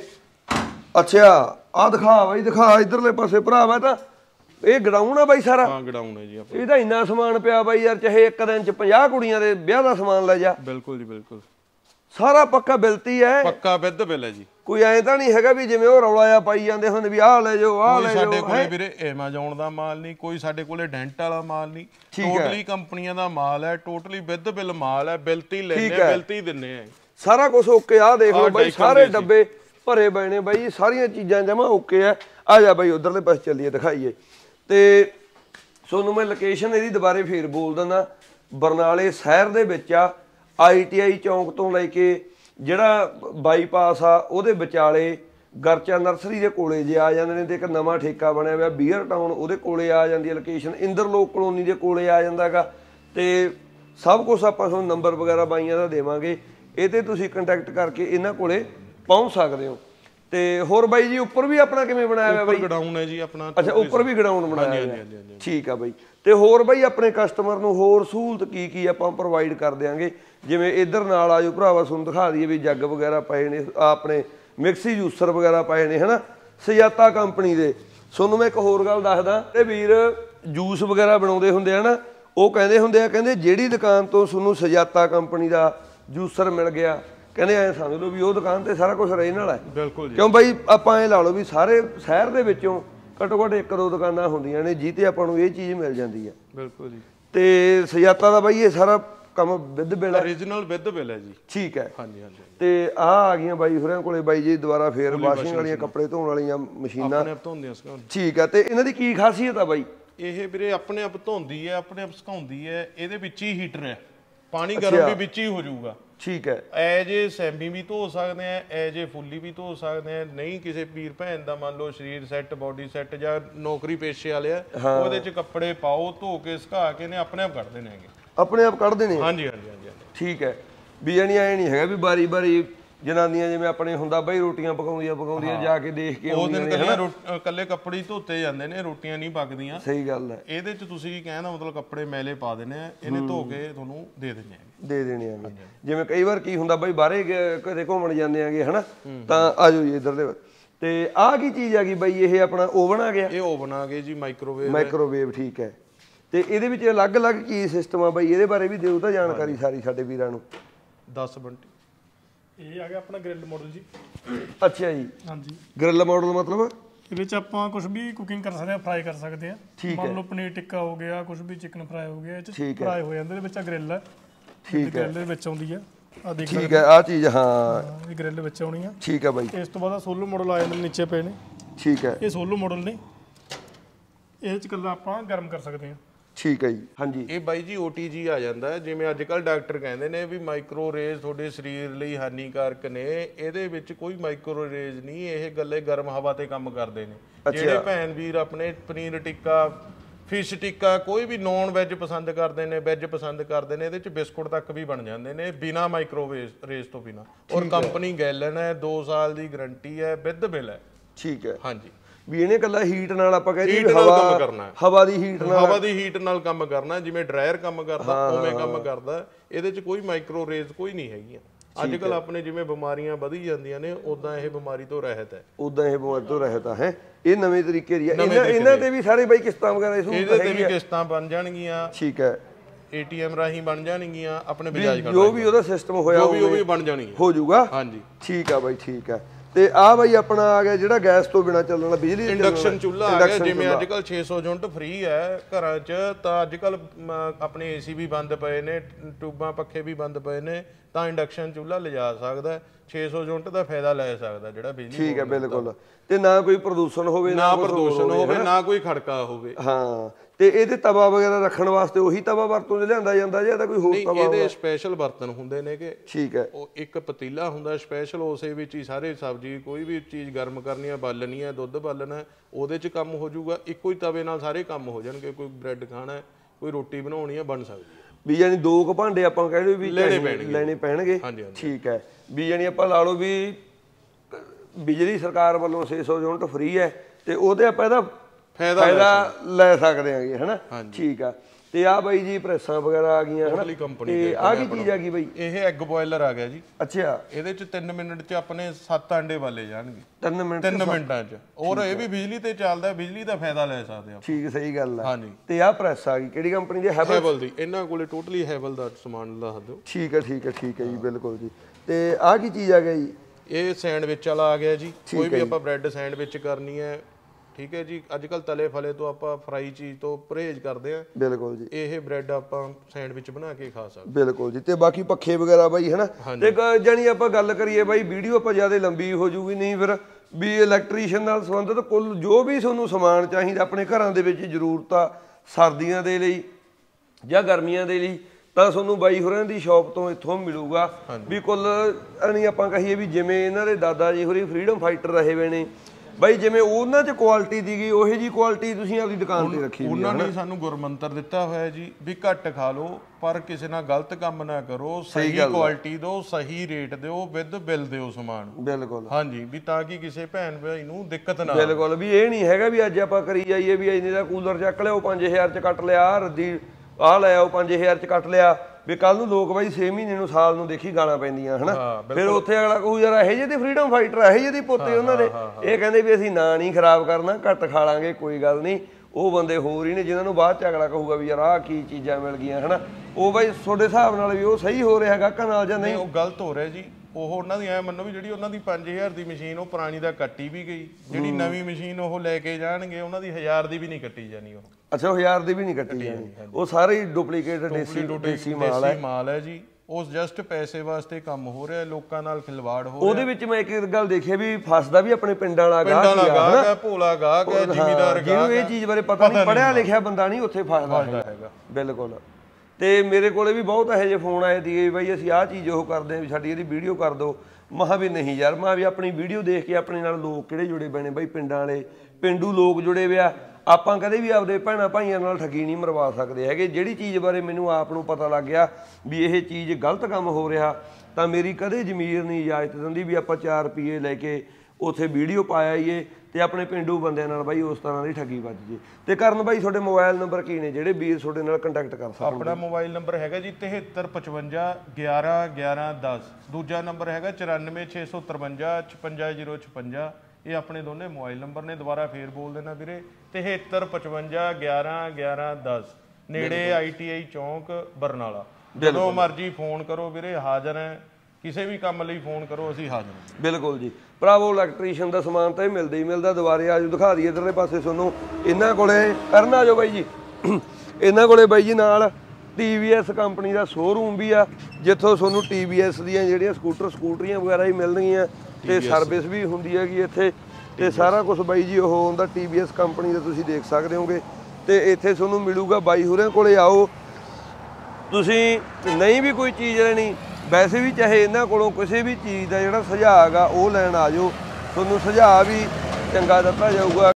ਅੱਛਾ। ਆ ਦਿਖਾ ਬਾਈ, ਦਿਖਾ ਇਧਰਲੇ ਪਾਸੇ ਭਰਾਵਾ। ਤਾਂ ਇਹ ਗਡਾਊਨ ਆ ਬਾਈ ਸਾਰਾ? ਹਾਂ ਗਡਾਊਨ ਹੈ ਜੀ ਆਪਣਾ। ਇਹਦਾ ਇੰਨਾ ਸਮਾਨ ਪਿਆ ਬਾਈ ਯਾਰ, ਚਾਹੇ ਇੱਕ ਦਿਨ ਚ 50 ਕੁੜੀਆਂ ਦੇ ਵਿਆਹ ਦਾ ਸਮਾਨ ਲੈ ਜਾ। ਬਿਲਕੁਲ ਜੀ, ਬਿਲਕੁਲ। ਸਾਰਾ ਪੱਕਾ ਬਿਲਤੀ ਹੈ? ਪੱਕਾ ਵਿਦ ਬਿੱਲ ਹੈ ਜੀ। ਕੋਈ ਐਂ ਤਾਂ ਨਹੀਂ ਹੈਗਾ ਵੀ ਜਿਵੇਂ ਉਹ ਰੌਲਾ ਆ ਪਾਈ ਜਾਂਦੇ ਹੁੰਦੇ ਵੀ ਆਹ ਲੈ ਜਾਓ ਆਹ ਲੈ ਜਾਓ? ਸਾਡੇ ਕੋਲੇ ਵੀਰੇ ਐਮਾਜ਼ੋਨ ਦਾ ਮਾਲ ਨਹੀਂ, ਕੋਈ ਸਾਡੇ ਕੋਲੇ ਡੈਂਟ ਵਾਲਾ ਮਾਲ ਨਹੀਂ, ਟੋਟਲੀ ਕੰਪਨੀਆਂ ਦਾ ਮਾਲ ਹੈ, ਟੋਟਲੀ ਵਿਦ ਬਿੱਲ ਮਾਲ ਹੈ। ਬਿਲਤੀ ਲੈਣੇ, ਬਿਲਤੀ ਦਿੰਨੇ ਆ, ਸਾਰਾ ਕੁਝ ਓਕੇ। ਆ ਦੇਖ ਲਓ ਬਾਈ, ਸਾਰੇ ਡੱਬੇ ਭਰੇ ਪਏ ਨੇ ਬਾਈ, ਸਾਰੀਆਂ ਚੀਜ਼ਾਂ ਜਮਾ ਓਕੇ ਆ ਜਾ ਬਾਈ ਉਧਰਲੇ ਪਾਸੇ ਚੱਲੀਏ ਦਿਖਾਈਏ। ਤੇ ਤੁਹਾਨੂੰ ਮੈਂ ਲੋਕੇਸ਼ਨ ਇਹਦੀ ਦੁਬਾਰੇ ਫੇਰ ਬੋਲ ਦਿੰਦਾ, ਬਰਨਾਲੇ ਸ਼ਹਿਰ ਦੇ ਵਿੱਚ ਆ। ITI ਚੌਂਕ ਤੋਂ ਲੈ ਕੇ ਜਿਹੜਾ ਬਾਈਪਾਸ ਆ ਉਹਦੇ ਵਿਚਾਲੇ ਗਰਚਾ ਨਰਸਰੀ ਦੇ ਕੋਲੇ ਜੇ ਆ ਜਾਂਦੇ ਨੇ, ਤੇ ਇੱਕ ਨਵਾਂ ਠੇਕਾ ਬਣਿਆ ਹੋਇਆ ਬੀਅਰ ਟਾਊਨ, ਉਹਦੇ ਕੋਲੇ ਆ ਜਾਂਦੀ ਹੈ ਲੋਕੇਸ਼ਨ। ਇੰਦਰਲੋਕ ਕਲੋਨੀ ਦੇ ਕੋਲੇ ਆ ਜਾਂਦਾ ਗਾ। ਤੇ ਸਭ ਕੁਝ ਆਪਾਂ ਤੁਹਾਨੂੰ ਨੰਬਰ ਵਗੈਰਾ ਬਾਈਆਂ ਦਾ ਦੇਵਾਂਗੇ, ਇਹ ਤੇ ਤੁਸੀਂ ਕੰਟੈਕਟ ਕਰਕੇ ਇਹਨਾਂ ਕੋਲੇ ਪਹੁੰਚ ਸਕਦੇ ਹੋ। ਤੇ ਹੋਰ ਬਾਈ ਜੀ ਉੱਪਰ ਵੀ ਆਪਣਾ ਕਿਵੇਂ ਬਣਾਇਆ ਹੋਇਆ ਬਾਈ? ਗਡਾਊਨ ਹੈ ਜੀ ਆਪਣਾ। ਅੱਛਾ, ਉੱਪਰ ਵੀ ਗਡਾਊਨ ਬਣਾਇਆ ਹੋਇਆ। ਠੀਕ ਆ ਬਾਈ। ਤੇ ਹੋਰ ਬਾਈ ਆਪਣੇ ਕਸਟਮਰ ਨੂੰ ਹੋਰ ਸਹੂਲਤ ਕੀ ਆਪਾਂ ਪ੍ਰੋਵਾਈਡ ਕਰ ਦਿਆਂਗੇ? ਜਿਵੇਂ ਇੱਧਰ ਨਾਲ ਆਜੋ ਭਰਾਵਾ, ਤੁਹਾਨੂੰ ਦਿਖਾ ਦਈਏ ਵੀ ਜੱਗ ਵਗੈਰਾ ਪਏ ਨੇ, ਆਪਣੇ ਮਿਕਸੀ ਜੂਸਰ ਵਗੈਰਾ ਪਏ ਨੇ ਹਨਾ, ਸਜਾਤਾ ਕੰਪਨੀ ਦੇ। ਤੁਹਾਨੂੰ ਮੈਂ ਇੱਕ ਹੋਰ ਗੱਲ ਦੱਸਦਾ, ਇਹ ਵੀਰ ਜੂਸ ਵਗੈਰਾ ਬਣਾਉਂਦੇ ਹੁੰਦੇ ਆ ਨਾ, ਉਹ ਕਹਿੰਦੇ ਹੁੰਦੇ ਆ, ਕਹਿੰਦੇ ਜਿਹੜੀ ਦੁਕਾਨ ਤੋਂ ਤੁਹਾਨੂੰ ਸਜਾਤਾ ਕੰਪਨੀ ਦਾ ਜੂਸਰ ਮਿਲ ਗਿਆ, ਕਹਿੰਦੇ ਐ ਸਮਝ ਲਓ ਵੀ ਉਹ ਦੁਕਾਨ ਤੇ ਸਾਰਾ ਕੁਝ ਰਹਿਣ ਵਾਲਾ ਹੈ। ਬਿਲਕੁਲ ਜੀ। ਕਿਉਂ ਬਾਈ ਆਪਾਂ ਇਹ ਲਾ ਲਓ ਵੀ ਸਾਰੇ ਸ਼ਹਿਰ ਦੇ ਵਿੱਚੋਂ ਘੱਟੋ ਘੱਟ 1-2 ਦੁਕਾਨਾਂ ਹੁੰਦੀਆਂ ਨੇ ਜਿਹਤੇ ਆਪਾਂ ਨੂੰ ਇਹ ਚੀਜ਼ ਮਿਲ ਜਾਂਦੀ ਹੈ। ਬਿਲਕੁਲ ਜੀ। ਤੇ ਸਜਾਤਾ ਦਾ ਬਾਈ ਇਹ ਸਾਰਾ ਕੰਮ ਵਿਦ ਬਿੱਲ ਹੈ? ਓਰੀਜਨਲ ਵਿਦ ਬਿੱਲ ਹੈ ਜੀ। ਠੀਕ ਹੈ। ਹਾਂਜੀ ਹਾਂਜੀ। ਤੇ ਆ ਗਈਆਂ ਬਾਈ ਹੋਰਾਂ ਕੋਲੇ ਬਾਈ ਜੀ ਦੁਬਾਰਾ ਫੇਰ ਵਾਸ਼ਿੰਗ ਵਾਲੀਆਂ, ਕੱਪੜੇ ਧੋਣ ਵਾਲੀਆਂ ਮਸ਼ੀਨਾਂ ਆਪਣੇ ਆਪ ਧੋਂਦੀਆਂ ਸੁਕਾਉਂਦੀਆਂ। ਠੀਕ ਹੈ। ਤੇ ਇਹਨਾਂ ਦੀ ਕੀ ਖਾਸੀਅਤ ਆ ਬਾਈ? ਇਹ ਵੀਰੇ ਆਪਣੇ ਆਪ ਧੋਂਦੀ ਹੈ, ਆਪਣੇ ਆਪ ਸੁਕਾਉਂਦੀ ਹੈ। ਇਹਦੇ ਵਿੱਚ ਹੀ ਹੀਟਰ ਹੈ, ਪਾਣੀ ਗਰਮ ਵੀ ਵਿੱਚ ਹੀ ਹੋ ਜਾਊਗਾ। ਠੀਕ ਹੈ। ਐਜ ਏ ਸੈਮੀ ਵੀ ਧੋ ਸਕਦੇ ਆ, ਐਜ ਏ ਫੁੱਲੀ ਵੀ ਧੋ ਸਕਦੇ ਆ। ਨਹੀਂ ਕਿਸੇ ਵੀਰ ਭੈਣ ਦਾ ਮੰਨ ਲਓ ਸਰੀਰ ਸੈੱਟ, ਬਾਡੀ ਸੈੱਟ ਜਾਂ ਨੌਕਰੀ ਪੇਸ਼ੇ ਵਾਲੇ ਆ, ਉਹਦੇ ਚ ਕੱਪੜੇ ਪਾਓ, ਧੋ ਕੇ ਸੁਕਾ ਕੇ ਨੇ ਆਪਣੇ ਆਪ ਕੱਢ ਦੇਣੇ ਹੈਗੇ। ਆਪਣੇ ਆਪ ਕੱਢ ਦੇਣੇ? ਹਾਂਜੀ ਹਾਂਜੀ ਹਾਂਜੀ। ਠੀਕ ਹੈ। ਵੀ ਜਾਨੀ ਐ ਨਹੀਂ ਹੈਗਾ ਵੀ ਬਾਰੀ ਬਾਰੀ ਜਨਾਨੀਆਂ ਜਿਵੇਂ ਆਪਣੇ ਹੁੰਦਾ ਬਾਈ ਰੋਟੀਆਂ ਪਕਾਉਂਦੀਆਂ ਜਾ ਕੇ ਦੇਖ ਕੇ ਉਹ ਦਿਨ ਕੱਲੇ ਕੱਪੜੇ ਹੀ ਧੋਤੇ ਜਾਂਦੇ ਨੇ, ਰੋਟੀਆਂ ਨਹੀਂ ਪੱਕਦੀਆਂ। ਸਹੀ ਗੱਲ ਹੈ। ਇਹਦੇ ਚ ਤੁਸੀਂ ਕਹਿਣ ਦਾ ਮਤਲਬ ਕੱਪੜੇ ਮੈਲੇ ਪਾ ਦੇਣੇ ਆ, ਇਹਨੇ ਧੋ ਕੇ ਤੁਹਾਨੂੰ ਦੇ ਦੇਣੇ ਆ। ਜਿਵੇਂ ਕਈ ਵਾਰ ਕੀ ਹੁੰਦਾ ਬਾਈ ਬਾਹਰੇ ਕਿਤੇ ਘੁੰਮਣ ਜਾਂਦੇ ਆਗੇ ਹਨਾ, ਤਾਂ ਆਜੋ ਜੀ ਇੱਧਰ ਦੇ। ਤੇ ਆਹ ਕੀ ਚੀਜ਼ ਆ ਗਈ ਬਾਈ? ਇਹ ਆਪਣਾ ਓਵਨ ਆ ਗਿਆ। ਇਹ ਓਵਨ ਆ ਗਏ ਜੀ, ਮਾਈਕ੍ਰੋਵੇਵ। ਠੀਕ ਹੈ। ਤੇ ਇਹਦੇ ਵਿੱਚ ਅਲੱਗ-ਅਲੱਗ ਕੀ ਸਿਸਟਮ ਆ ਬਾਈ? ਇਹਦੇ ਬਾਰੇ ਵੀ ਦਿਓ ਤਾਂ ਜਾਣਕਾਰੀ ਸਾਰੀ ਸਾਡੇ ਵੀਰਾਂ ਨੂੰ। 10 ਬੰਟੀ। ਇਹ ਆ ਗਿਆ ਆਪਣਾ ਗ੍ਰਿਲ ਮਾਡਲ ਜੀ। ਅੱਛਾ ਜੀ। ਹਾਂਜੀ। ਗ੍ਰਿਲ ਮਾਡਲ ਮਤਲਬ ਇਹਦੇ ਵਿੱਚ ਆਪਾਂ ਕੁਝ ਵੀ ਕੁਕਿੰਗ ਕਰ ਸਕਦੇ ਆ, ਫਰਾਈ ਕਰ ਸਕਦੇ ਆ। ਮੰਨ ਲਓ ਪਨੀਰ ਟਿੱਕਾ ਹੋ ਗਿਆ, ਕੁਝ ਵੀ ਚਿਕਨ ਫਰਾਈ ਹੋ ਗਿਆ, ਇਹ ਚ ਫਰਾਈ ਹੋ ਜਾਂਦੇ। ਇਹਦੇ ਵਿੱਚ ਗ੍ਰਿਲ ਹੈ। ਠੀਕ ਹੈ। ਗ੍ਰਿਲ ਦੇ ਵਿੱਚ ਆਉਂਦੀ ਆ, ਆ ਦੇਖ ਠੀਕ ਹੈ। ਆ ਚੀਜ਼ ਹਾਂ, ਇਹ ਗ੍ਰਿਲ ਵਿੱਚ ਆਉਣੀ ਆ। ਠੀਕ ਹੈ ਬਾਈ। ਇਸ ਤੋਂ ਬਾਅਦ ਸੋਲੋ ਮਾਡਲ ਆ ਜਾਂਦੇ ਨੇ, ਨੀਚੇ ਪਏ ਨੇ। ਠੀਕ ਹੈ। ਇਹ ਸੋਲੋ ਮਾਡਲ ਨੇ, ਇਹ ਚ ਕੱਲਾ ਆਪਾਂ ਗਰਮ ਕਰ ਸਕਦੇ ਆ। ਠੀਕ ਹੈ ਜੀ। ਹਾਂਜੀ। ਇਹ ਬਾਈ ਜੀ OTG ਆ ਜਾਂਦਾ, ਜਿਵੇਂ ਅੱਜ ਕੱਲ ਡਾਕਟਰ ਕਹਿੰਦੇ ਨੇ ਵੀ ਮਾਈਕਰੋ ਰੇਜ਼ ਤੁਹਾਡੇ ਸਰੀਰ ਲਈ ਹਾਨੀਕਾਰਕ ਨੇ। ਇਹਦੇ ਵਿੱਚ ਕੋਈ ਮਾਈਕਰੋ ਰੇਜ਼ ਨਹੀਂ, ਇਹ ਗੱਲੇ ਗਰਮ ਹਵਾ ਤੇ ਕੰਮ ਕਰਦੇ ਨੇ। ਜਿਹੜੇ ਭੈਣ ਵੀਰ ਆਪਣੇ ਪਨੀਰ ਟਿੱਕਾ, ਫਿਸ਼ ਟਿੱਕਾ, ਕੋਈ ਵੀ ਨੌਨ ਵੈਜ ਪਸੰਦ ਕਰਦੇ ਨੇ, ਵੈਜ ਪਸੰਦ ਕਰਦੇ ਨੇ, ਇਹਦੇ ਚ ਬਿਸਕੁਟ ਤੱਕ ਵੀ ਬਣ ਜਾਂਦੇ ਨੇ ਬਿਨਾ ਮਾਈਕ੍ਰੋਵੇਵ ਰੇਜ਼ ਤੋਂ ਬਿਨਾ। ਔਰ ਕੰਪਨੀ ਗੈਲਨ ਹੈ, 2 ਸਾਲ ਦੀ ਗਾਰੰਟੀ ਹੈ, ਵਿਦ ਬਿੱਲ ਹੈ। ਠੀਕ ਹੈ। ਹਾਂਜੀ। ਵੀ ਇਹਨੇ ਕੱਲਾ ਹੀਟ ਨਾਲ ਆਪਾਂ ਕਹਿੰਦੇ ਹਵਾ ਦੀ ਹੀਟ ਨਾਲ ਕੰਮ ਕਰਨਾ, ਜਿਵੇਂ ਡਰਾਇਰ ਕੰਮ ਕਰਦਾ ਉਵੇਂ ਕੰਮ ਕਰਦਾ। ਇਹਦੇ ਚ ਕੋਈ ਮਾਈਕਰੋ ਰੇਜ਼ ਕੋਈ ਨਹੀਂ ਹੈਗੀਆਂ। ਅੱਜ ਕੱਲ ਆਪਣੇ ਜਿਵੇਂ ਬਿਮਾਰੀਆਂ ਵਧੀ ਜਾਂਦੀਆਂ ਨੇ, ਉਦਾਂ ਇਹ ਬਿਮਾਰੀ ਤੋਂ ਰਹਿਤ ਹੈ। ਇਹ ਨਵੇਂ ਤਰੀਕੇ ਦੀ ਹੈ। ਇਹਨਾਂ ਤੇ ਵੀ ਸਾਰੇ ਬਾਈ ਕਿਸ਼ਤਾਂ ਵਗੈਰਾ ਇਹਦੇ ਤੇ ਵੀ ਕਿਸ਼ਤਾਂ ਬਣ ਜਾਣਗੀਆਂ। ਠੀਕ ਹੈ। ATM ਰਾਹੀਂ ਬਣ ਜਾਣਗੀਆਂ, ਆਪਣੇ ਬਜਾਜ ਕਾਰਡ ਜੋ ਵੀ ਉਹਦਾ ਸਿਸਟਮ ਹੋਇਆ ਉਹ ਵੀ ਬਣ ਜਾਣੀ ਹੋ ਜਾਊਗਾ। ਹਾਂਜੀ। ਠੀਕ ਆ ਬਾਈ, ਠੀਕ ਆ। ਤੇ ਆ ਬਾਈ ਆਪਣਾ ਆ ਗਿਆ ਜਿਹੜਾ ਗੈਸ ਤੋਂ ਬਿਨਾ ਚੱਲਣ ਵਾਲਾ ਬਿਜਲੀ ਇੰਡਕਸ਼ਨ ਚੁੱਲ੍ਹਾ ਆ ਗਿਆ। ਜਿਵੇਂ ਅੱਜ ਕੱਲ 600 ਯੂਨਿਟ ਫ੍ਰੀ ਹੈ ਘਰਾਂ 'ਚ, ਤਾਂ ਅੱਜ ਕੱਲ ਆਪਣੇ AC ਵੀ ਬੰਦ ਪਏ ਨੇ, ਟਿਊਬਾਂ ਪੱਖੇ ਵੀ ਬੰਦ ਪਏ ਨੇ, ਤਾਂ ਇੰਡਕਸ਼ਨ ਚੁੱਲ੍ਹਾ ਲਿਜਾ ਸਕਦਾ। 600 ਯੂਨਿਟ ਦਾ ਫਾਇਦਾ ਲੈ ਸਕਦਾ ਜਿਹੜਾ ਬਿਜਲੀ। ਠੀਕ ਹੈ, ਬਿਲਕੁਲ। ਤੇ ਨਾ ਕੋਈ ਪ੍ਰਦੂਸ਼ਣ ਹੋਵੇ, ਨਾ ਕੋਈ ਖੜਕਾ ਹੋਵੇ। ਹਾਂ। ਤੇ ਇਹਦੇ ਤਵਾ ਵਗੈਰਾ ਰੱਖਣ ਵਾਸਤੇ ਉਹੀ ਤਵਾ ਵਰਤੋਂ ਚ ਲਿਆਂਦਾ ਜਾਂਦਾ ਜਾਂ ਤਾਂ ਕੋਈ ਹੋਰ ਤਵਾ? ਇਹਦੇ ਸਪੈਸ਼ਲ ਬਰਤਨ ਹੁੰਦੇ ਨੇ ਕਿ। ਠੀਕ ਹੈ। ਉਹ ਇੱਕ ਪਤੀਲਾ ਹੁੰਦਾ ਸਪੈਸ਼ਲ, ਉਸੇ ਵਿੱਚ ਹੀ ਸਾਰੇ ਸਬਜ਼ੀ ਕੋਈ ਵੀ ਚੀਜ਼ ਗਰਮ ਕਰਨੀ ਹੈ, ਬਾਲਣੀ ਹੈ, ਦੁੱਧ ਬਾਲਣਾ, ਉਹਦੇ ਚ ਕੰਮ ਹੋ ਜਾਊਗਾ। ਇੱਕੋ ਹੀ ਤਵੇ ਨਾਲ ਸਾਰੇ ਕੰਮ ਹੋ ਜਾਣਗੇ। ਕੋਈ ਬ੍ਰੈਡ ਖਾਣਾ ਹੈ, ਕੋਈ ਰੋਟੀ ਬਣਾਉਣੀ ਹੈ, ਬਣ ਸਕਦੀ ਹੈ। ਵੀ ਯਾਨੀ 2 ਕੁ ਭਾਂਡੇ ਆਪਾਂ ਕਹਿੰਦੇ ਵੀ ਲੈਣੇ ਪੈਣਗੇ। ਠੀਕ ਹੈ। ਵੀ ਯਾਨੀ ਆਪਾਂ ਲਾ ਲਓ ਵੀ ਬਿਜਲੀ ਸਰਕਾਰ ਵੱਲੋਂ 600 ਯੂਨਿਟ ਫ੍ਰੀ ਹੈ, ਤੇ ਉਹਦੇ ਆਪਾਂ ਇਹਦਾ ਫਾਇਦਾ ਲੈ ਸਕਦੇ ਆਂਗੇ ਹਨਾ। ਠੀਕ ਆ। ਤੇ ਆ ਬਾਈ ਜੀ ਪ੍ਰੈਸਾਂ ਵਗੈਰਾ ਆ ਗਈਆਂ ਹਨਾ। ਤੇ ਆ ਕੀ ਚੀਜ਼ ਆ ਗਈ ਬਾਈ? ਇਹ ਐਗ ਬੋਇਲਰ ਆ ਗਿਆ ਜੀ। ਅੱਛਾ। ਇਹਦੇ ਚ 3 ਮਿੰਟ ਚ ਆਪਣੇ 7 ਅੰਡੇ ਵਾਲੇ ਜਾਣਗੇ। 3 ਮਿੰਟਾਂ ਚ। ਔਰ ਇਹ ਵੀ ਬਿਜਲੀ ਤੇ ਚੱਲਦਾ, ਬਿਜਲੀ ਦਾ ਫਾਇਦਾ ਲੈ ਸਕਦੇ ਆ। ਠੀਕ, ਸਹੀ ਗੱਲ ਆ। ਹਾਂਜੀ। ਤੇ ਆ ਪ੍ਰੈਸ ਆ ਗਈ ਕਿਹੜੀ ਕੰਪਨੀ ਦੀ? ਹੈਵਲ ਦੀ। ਇਹਨਾਂ ਕੋਲੇ ਟੋਟਲੀ ਹੈਵਲ ਦਾ ਸਮਾਨ ਦੱਸ ਦਿਓ। ਠੀਕ ਹੈ ਜੀ, ਬਿਲਕੁਲ ਜੀ। ਤੇ ਆ ਕੀ ਚੀਜ਼ ਆ ਗਿਆ ਜੀ? ਇਹ ਸੈਂਡਵਿਚ ਵਾਲਾ ਆ ਗਿਆ ਜੀ। ਕੋਈ ਵੀ ਆਪਾਂ ਬ੍ਰੈਡ ਸੈਂਡਵਿਚ ਕਰਨੀ ਹੈ, ਠੀਕ ਹੈ ਜੀ। ਅੱਜ ਕੱਲ ਤਲੇ ਫਲੇ ਤੋਂ ਆਪਾਂ ਫਰਾਈ ਚੀਜ਼ ਤੋਂ ਪਰਹੇਜ਼ ਕਰਦੇ ਆ। ਬਿਲਕੁਲ ਜੀ। ਇਹ ਬ੍ਰੈਡ ਆਪਾਂ ਸੈਂਡਵਿਚ ਬਣਾ ਕੇ ਖਾ ਸਕਦੇ। ਬਿਲਕੁਲ ਜੀ। ਤੇ ਬਾਕੀ ਪੱਖੇ ਵਗੈਰਾ ਬਾਈ ਹਨਾ। ਤੇ ਜਾਨੀ ਆਪਾਂ ਗੱਲ ਕਰੀਏ ਬਾਈ, ਵੀਡੀਓ ਆਪਾਂ ਜ਼ਿਆਦਾ ਲੰਬੀ ਹੋ ਜੂਗੀ, ਨਹੀਂ ਫਿਰ ਵੀ ਇਲੈਕਟ੍ਰੀਸ਼ੀਅਨ ਨਾਲ ਸੰਬੰਧਿਤ ਕੁੱਲ ਜੋ ਵੀ ਤੁਹਾਨੂੰ ਸਮਾਨ ਚਾਹੀਦਾ ਆਪਣੇ ਘਰਾਂ ਦੇ ਵਿੱਚ ਜ਼ਰੂਰਤ ਆ, ਸਰਦੀਆਂ ਦੇ ਲਈ ਜਾਂ ਗਰਮੀਆਂ ਦੇ ਲਈ, ਤਾਂ ਤੁਹਾਨੂੰ ਬਾਈ ਹੋਰਾਂ ਦੀ ਸ਼ਾਪ ਤੋਂ ਇੱਥੋਂ ਮਿਲੂਗਾ। ਵੀ ਕੁੱਲ ਨਹੀਂ ਆਪਾਂ ਕਹੀਏ ਵੀ ਜਿਵੇਂ ਇਹਨਾਂ ਦੇ ਦਾਦਾ ਜੀ ਹੋਰੀ ਫਰੀडम ਫਾਈਟਰ ਰਹੇ ਹੋਏ ਨੇ ਬਾਈ, ਜਿਵੇਂ ਉਹਨਾਂ 'ਚ ਕੁਆਲਿਟੀ ਦੀਗੀ ਉਹੀ ਜੀ ਕੁਆਲਿਟੀ ਤੁਸੀਂ ਆਪਣੀ ਦੁਕਾਨ ਤੇ ਰੱਖੀ ਹੋਈ। ਉਹਨਾਂ ਨੇ ਸਾਨੂੰ ਗੁਰਮੰਤਰ ਦਿੱਤਾ ਹੋਇਆ ਜੀ ਵੀ ਘੱਟ ਖਾ ਲਓ, ਪਰ ਕਿਸੇ ਨਾਲ ਗਲਤ ਕੰਮ ਨਾ ਕਰੋ, ਸਹੀ ਕੁਆਲਿਟੀ ਦਿਓ, ਸਹੀ ਰੇਟ ਦਿਓ, ਵਿਦ ਬਿੱਲ ਦਿਓ ਸਮਾਨ। ਬਿਲਕੁਲ। ਹਾਂਜੀ। ਵੀ ਤਾਂ ਕਿ ਕਿਸੇ ਭੈਣ ਭਾਈ ਨੂੰ ਦਿੱਕਤ ਨਾ। ਬਿਲਕੁਲ। ਵੀ ਇਹ ਨਹੀਂ ਹੈਗਾ ਵੀ ਅੱਜ ਆਪਾਂ ਕਰੀ ਜਾਈਏ ਵੀ ਇੰਨੇ ਦਾ ਕੂਲਰ ਚੱਕ ਲਿਆਓ 5000 ਚ ਕੱਟ ਲਿਆ, ਰੱਦੀ ਆਹ ਲੈ ਆਓ 5000 ਚ ਕੱਟ ਲਿਆ, ਵੀ ਕੱਲ ਨੂੰ ਲੋਕ ਬਾਈ 6 ਮਹੀਨੇ ਨੂੰ ਸਾਲ ਨੂੰ ਦੇਖੀ ਗਾਲਾਂ ਪੈਂਦੀਆਂ ਹਨਾ। ਫਿਰ ਉੱਥੇ ਅਗਲਾ ਕਹੂ ਯਾਰ ਇਹੋ ਜਿਹੇ ਦੀ ਫਰੀडम ਫਾਈਟਰ, ਇਹੋ ਜਿਹੇ ਦੀ ਪੋਤੇ ਉਹਨਾਂ ਦੇ। ਇਹ ਕਹਿੰਦੇ ਵੀ ਅਸੀਂ ਨਾਂ ਨਹੀਂ ਖਰਾਬ ਕਰਨਾ, ਘੱਟ ਖਾ ਲਾਂਗੇ, ਕੋਈ ਗੱਲ ਨਹੀਂ। ਉਹ ਬੰਦੇ ਹੋਰ ਹੀ ਨੇ ਜਿਨ੍ਹਾਂ ਨੂੰ ਬਾਅਦ ਚ ਅਗਲਾ ਕਹੂਗਾ ਵੀ ਯਾਰ ਆਹ ਕੀ ਚੀਜ਼ਾਂ ਮਿਲ ਗਈਆਂ ਹਨਾ। ਉਹ ਬਾਈ ਤੁਹਾਡੇ ਹਿਸਾਬ ਨਾਲ ਵੀ ਉਹ ਸਹੀ ਹੋ ਰਿਹਾ ਗਾਹਕਾਂ ਨਾਲ ਜਾਂ ਨਹੀਂ? ਉਹ ਗਲਤ ਹੋ ਰਿਹਾ ਜੀ। ਉਹ ਉਹਨਾਂ ਦੀ ਐ ਮੰਨੋ ਵੀ ਜਿਹੜੀ ਉਹਨਾਂ ਦੀ 5000 ਦੀ ਮਸ਼ੀਨ ਉਹ ਪੁਰਾਣੀ ਦਾ ਕੱਟੀ ਵੀ ਗਈ, ਜਿਹੜੀ ਨਵੀਂ ਮਸ਼ੀਨ ਉਹ ਲੈ ਕੇ ਜਾਣਗੇ ਉਹਨਾਂ ਦੀ 1000 ਦੀ ਵੀ ਨਹੀਂ ਕੱਟੀ ਜਾਣੀ। ਉਹ ਅੱਛਾ, 1000 ਦੀ ਵੀ ਨਹੀਂ ਕੱਟੀ ਜਾਣੀ। ਉਹ ਸਾਰੇ ਹੀ ਡੁਪਲੀਕੇਟ ਦੇਸੀ ਮਾਲ ਹੈ ਜੀ। ਉਸ ਜਸਟ ਪੈਸੇ ਵਾਸਤੇ ਕੰਮ ਹੋ ਰਿਹਾ, ਲੋਕਾਂ ਨਾਲ ਖਿਲਵਾੜ ਹੋ ਰਿਹਾ। ਉਹਦੇ ਵਿੱਚ ਮੈਂ ਇੱਕ ਗੱਲ ਦੇਖੀ ਵੀ ਫਸਦਾ ਵੀ ਆਪਣੇ ਪਿੰਡਾਂ ਵਾਲਾ ਗਾਹਕ ਹੈ, ਭੋਲਾ ਗਾਹਕ ਹੈ, ਜ਼ਿਮੀਦਾਰ ਗਾਹਕ। ਜਿਹਨੂੰ ਇਹ ਚੀਜ਼ ਬਾਰੇ ਪਤਾ ਨਹੀਂ, ਪੜਿਆ ਲਿਖਿਆ ਬੰਦਾ ਨਹੀਂ ਉੱਥੇ ਫਸਦਾ ਹੈਗਾ। ਬਿਲਕੁਲ। ਤੇ ਮੇਰੇ ਕੋਲੇ ਵੀ ਬਹੁਤ ਇਹੋ ਜਿਹੇ ਫੋਨ ਆਏ ਸੀਗੇ ਵੀ ਬਾਈ ਅਸੀਂ ਆਹ ਚੀਜ਼ ਉਹ ਕਰਦੇ ਹਾਂ, ਵੀ ਸਾਡੀ ਇਹਦੀ ਵੀਡੀਓ ਕਰ ਦਿਓ। ਮਹਾ ਵੀ ਨਹੀਂ ਯਾਰ, ਮਹਾ ਵੀ ਆਪਣੀ ਵੀਡੀਓ ਦੇਖ ਕੇ ਆਪਣੇ ਨਾਲ ਲੋਕ ਕਿਹੜੇ ਜੁੜੇ ਪਏ ਨੇ ਬਾਈ, ਪਿੰਡਾਂ ਵਾਲੇ ਪਿੰਡੂ ਲੋਕ ਜੁੜੇ ਵਿਆ। ਆਪਾਂ ਕਦੇ ਵੀ ਆਪਦੇ ਭੈਣਾਂ ਭਾਈਆਂ ਨਾਲ ਠੱਗੀ ਨਹੀਂ ਮਰਵਾ ਸਕਦੇ ਹੈਗੇ। ਜਿਹੜੀ ਚੀਜ਼ ਬਾਰੇ ਮੈਨੂੰ ਆਪ ਨੂੰ ਪਤਾ ਲੱਗ ਗਿਆ ਵੀ ਇਹ ਚੀਜ਼ ਗਲਤ ਕੰਮ ਹੋ ਰਿਹਾ, ਤਾਂ ਮੇਰੀ ਕਦੇ ਜ਼ਮੀਰ ਨਹੀਂ ਇਜਾਜ਼ਤ ਦਿੰਦੀ ਵੀ ਆਪਾਂ 4 ਰੁਪਏ ਲੈ ਕੇ ਉੱਥੇ ਵੀਡੀਓ ਪਾਇਆ ਈਏ ਤੇ ਆਪਣੇ ਪਿੰਡੂ ਬੰਦਿਆਂ ਨਾਲ ਬਾਈ ਉਸ ਤਰ੍ਹਾਂ ਦੀ ਠੱਗੀ ਵੱਜ ਜੇ। ਤੇ ਕਰਨ ਬਾਈ ਤੁਹਾਡੇ ਮੋਬਾਈਲ ਨੰਬਰ ਕੀ ਨੇ ਜਿਹੜੇ ਵੀਰ ਤੁਹਾਡੇ ਨਾਲ ਕੰਟੈਕਟ ਕਰ ਸਕਣ? ਆਪਣਾ ਮੋਬਾਈਲ ਨੰਬਰ ਹੈਗਾ ਜੀ 7355 11 11 10। ਦੂਜਾ ਨੰਬਰ ਹੈਗਾ 94653 55056। ਇਹ ਆਪਣੇ ਦੋਨੇ ਮੋਬਾਈਲ ਨੰਬਰ ਨੇ। ਦੁਬਾਰਾ ਫੇਰ ਬੋਲ ਦੇਣਾ ਵੀਰੇ, 7355 11 11 10, ਨੇੜੇ ITI ਚੌਂਕ ਬਰਨਾਲਾ। ਜਦੋਂ ਮਰਜੀ ਫੋਨ ਕਰੋ ਵੀਰੇ, ਹਾਜ਼ਰ ਹੈ। ਕਿਸੇ ਵੀ ਕੰਮ ਲਈ ਫੋਨ ਕਰੋ, ਅਸੀਂ ਹਾਜ਼ਰ ਹਾਂ। ਬਿਲਕੁਲ ਜੀ ਭਰਾਵੋ, ਇਲੈਕਟ੍ਰੀਸ਼ੀਅਨ ਦਾ ਸਮਾਨ ਤਾਂ ਇਹ ਮਿਲਦਾ ਹੀ ਮਿਲਦਾ। ਦੁਬਾਰੇ ਆਜੋ ਦਿਖਾ ਦਈਏ ਇੱਧਰਲੇ ਪਾਸੇ ਤੁਹਾਨੂੰ। ਇਹਨਾਂ ਕੋਲੇ ਕਰਨ ਆਜੋ ਬਾਈ ਜੀ, ਇਹਨਾਂ ਕੋਲੇ ਬਾਈ ਜੀ ਨਾਲ TVS ਕੰਪਨੀ ਦਾ ਸ਼ੋਰੂਮ ਵੀ ਆ, ਜਿੱਥੋਂ ਤੁਹਾਨੂੰ TVS ਦੀਆਂ ਜਿਹੜੀਆਂ ਸਕੂਟਰੀਆਂ ਵਗੈਰਾ ਹੀ ਮਿਲਣਗੀਆਂ ਤੇ ਸਰਵਿਸ ਵੀ ਹੁੰਦੀ ਹੈਗੀ ਇੱਥੇ। ਤੇ ਸਾਰਾ ਕੁਝ ਬਾਈ ਜੀ ਉਹ ਹੁੰਦਾ TVS ਕੰਪਨੀ ਦਾ, ਤੁਸੀਂ ਦੇਖ ਸਕਦੇ ਹੋਗੇ। ਤੇ ਇੱਥੇ ਤੁਹਾਨੂੰ ਮਿਲੂਗਾ ਬਾਈ ਹੋਰਾਂ ਕੋਲੇ ਆਓ। ਤੁਸੀਂ ਨਹੀਂ ਵੀ ਕੋਈ ਚੀਜ਼ ਲੈਣੀ, ਵੈਸੇ ਵੀ ਚਾਹੇ ਇਹਨਾਂ ਕੋਲੋਂ ਕਿਸੇ ਵੀ ਚੀਜ਼ ਦਾ ਜਿਹੜਾ ਸੁਝਾਅ ਹੈਗਾ ਉਹ ਲੈਣ ਆ ਜਾਓ, ਤੁਹਾਨੂੰ ਸੁਝਾਅ ਵੀ ਚੰਗਾ ਦਿੱਤਾ ਜਾਊਗਾ।